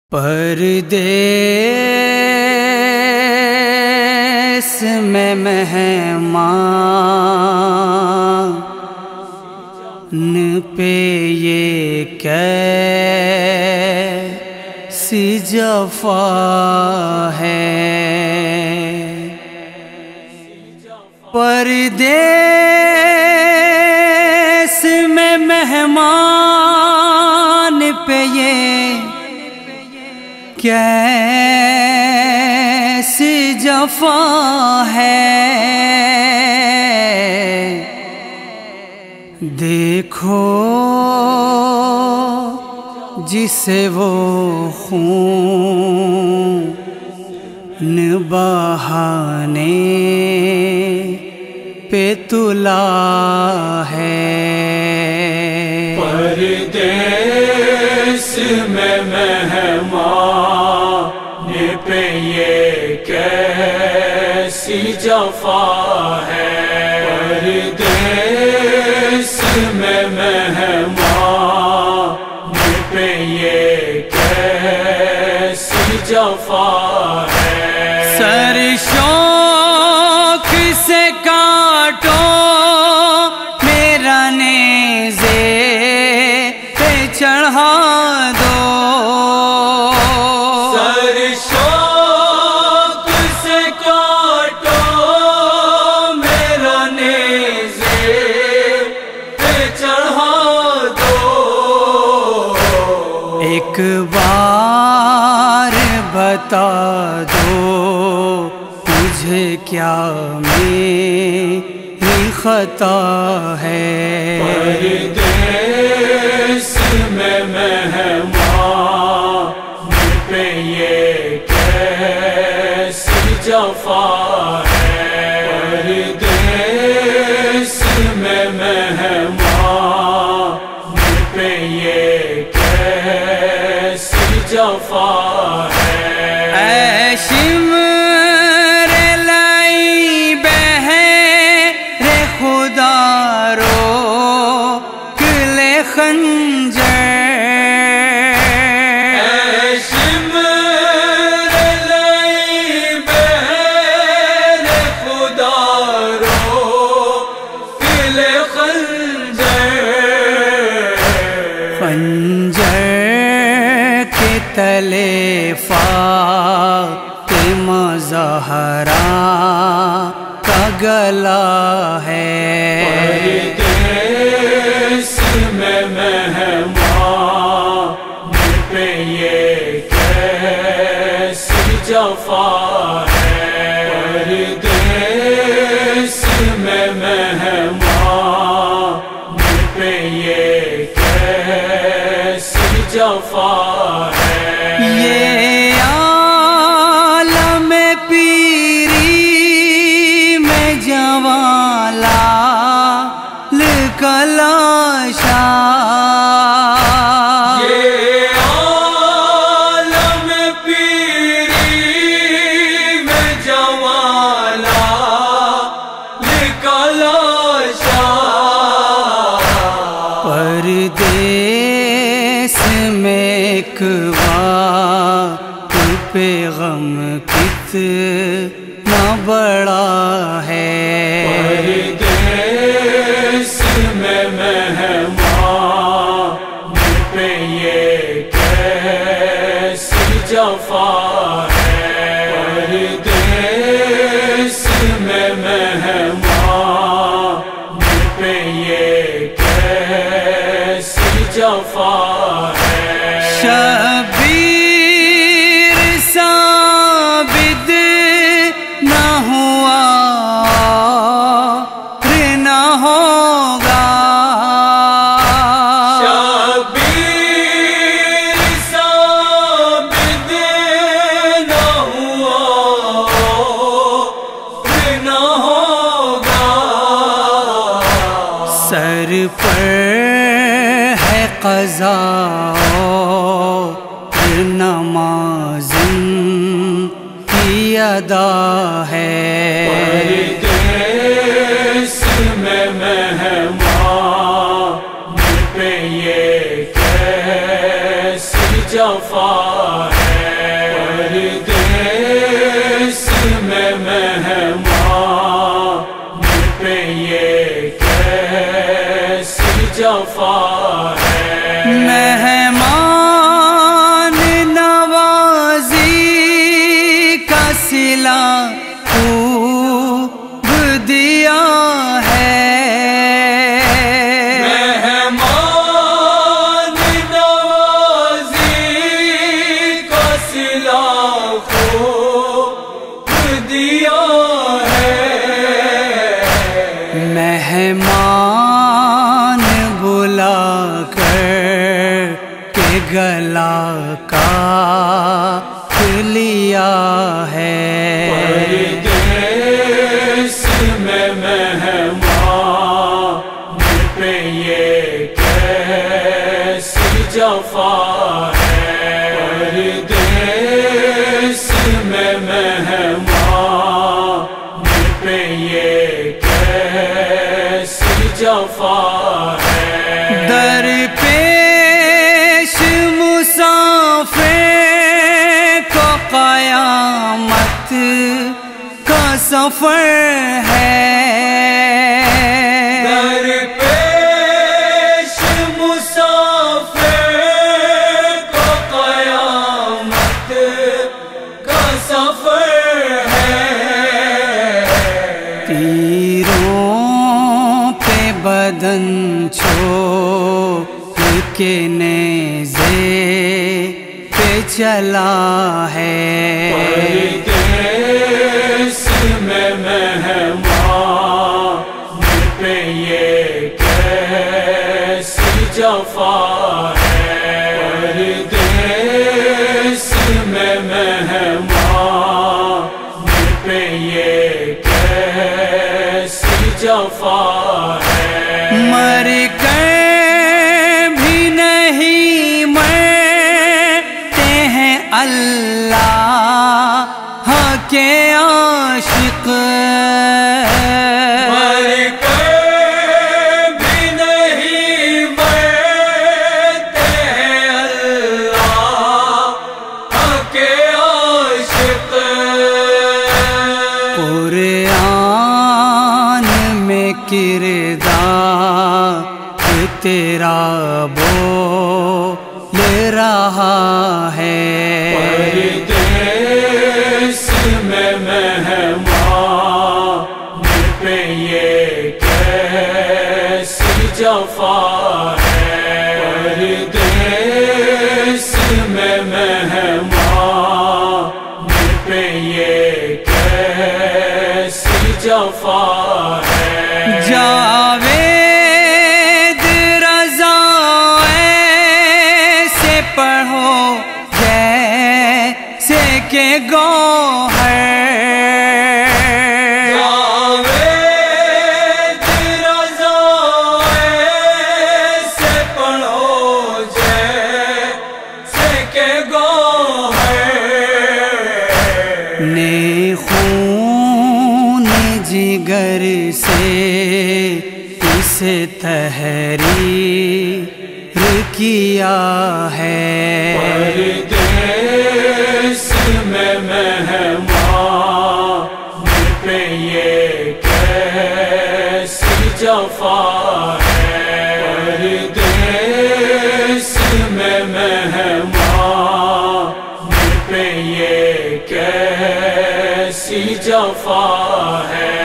پردیس میں مہمان پہ یہ کیسی جفا ہے، پردیس میں مہمان پہ یہ کیسی جفا ہے، دیکھو جسے وہ خون بہانے پہ تلا ہے، پردیس میں مہمان پہ یہ کیسی جفا ہے، پردیس میں مہمان پہ یہ کیسی جفا ہے، سر شوق سے کاٹو میرا نیزے پہ چڑھا دو، سر شوق سے کاٹو میرا نیزے پہ چڑھا دو، ایک بار بتا دو مجھے کیا میری خطا ہے، پردیس میں مہمان پہ یہ کیسی جفا ہے، پردیس میں مہمان پہ یہ کیسی جفا ہے، اے شمر لائی بہر خدا رو کلے خنجر، اے شمر لائی بہر خدا رو کلے خنجر، خنجر کے تلے فاطمہ زہرا کا گلا ہے، پردیس میں مہمان پہ یہ کیسی جفا ہے، پردیس میں مہمان پہ یہ کیسی جفا ہے، یہ عالم پیری میں جوالا لکلاشا، یہ عالم پیری میں جوالا لکلاشا، پردیس میں ایک وقت پہ غم کتنا بڑا ہے، پردیس میں مہمان پہ یہ کیسی جفا ہے، پردیس میں مہمان پہ یہ کیسی جفا ہے، شبیر ثابت نہ ہوا پھر نہ ہوگا، شبیر ثابت نہ ہوا پھر نہ ہوگا، سر پر ہے قضا نماز کی ادا ہے، پردیس میں مہمان پہ یہ کیسی جفا ہے۔ گلا کاٹ لیا ہے پردیس میں مہمان پہ یہ کیسی جفا ہے پردیس میں مہمان پہ یہ کیسی جفا ہے در پیش مسافر کو قیامت کا سفر ہے در پیش مسافر کو قیامت کا سفر ہے تیروں پہ بدن چھوڑ کے نیزے پہ چلا ہے پردیس میں مہمان پہ یہ کیسی جفا ہے پردیس میں مہمان پہ یہ کیسی جفا ہے مر کر بھی نہیں مرتے ہیں اللہ کے عاشق مر کر بھی نہیں مرتے ہیں اللہ کے عاشق قرآن میں کردار تیرا بول رہا ہے پردیس میں مہمان پہ یہ کیسی جفا ہے پردیس میں مہمان پہ یہ کیسی جفا ہے جاوید رضا ایسے پڑھو جیسے کہ گوہر جاوید رضا ایسے پڑھو جیسے کہ گوہر نے خون جگر سے اس تحریر کیا ہے پردیس میں مہمان پہ یہ کیسی جفا ہے پردیس میں مہمان پہ یہ کیسی جفا ہے